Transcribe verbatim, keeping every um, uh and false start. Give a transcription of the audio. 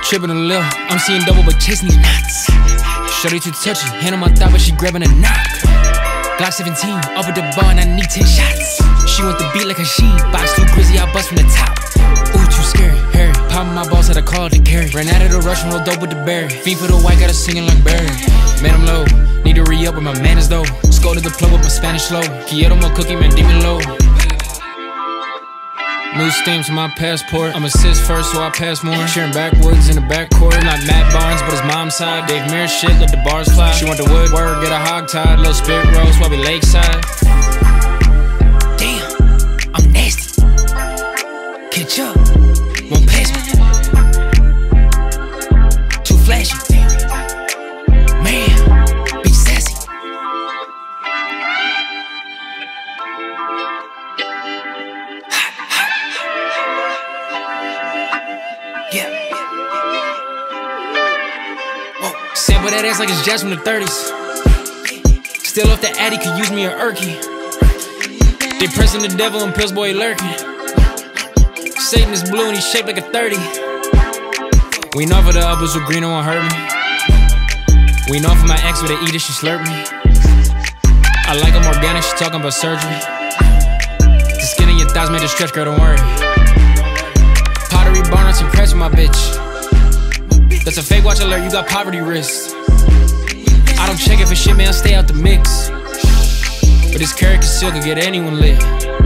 tripping a little, I'm seeing double but chasing these knots. Shorty too touchy, hand on my thigh but she grabbing a knock. Glock seventeen, up at the bar and I need ten shots. She want the beat like Hasheem, box too crazy, I bust from the top. Ooh, too scary, hurry. Poppin' my balls, had a call to carry. Ran out of the rush, roll dope with the berry. Fiend for the white, got her singing like Barry. Man, I'm low, need to re-up with my manners though. Skull to the plug with my Spanish slow. Quiero more cookie, man, demon low. New stamp to my passport. I'm assist first, so I pass more. Cheering backwards in the backcourt. Not Matt Barnes, but his mom's side. Dave Mirror shit, let the bars fly. She want the wood, word, get a hog tied. Little spit roast while we lakeside. Damn, I'm nasty. Catch up, won't pass me. Too flashy. Man, be sassy. Yeah. Whoa. Sample that ass like it's jazz from the thirties. Still off the Addy, could use me a Erky. They pressing the devil and Pills boy lurking. Satan is blue and he's shaped like a thirty. We know for the uppers with green, no one hurt me. We know for my ex with an eater, she slurp me. I like them organic, she talking about surgery. The skin in your thighs made a stretch, girl, don't worry. Pottery barn, I'm impressed with my bitch. That's a fake watch alert, you got poverty risks. I don't check it for shit, man, stay out the mix. But this carrot conceal could get anyone lit.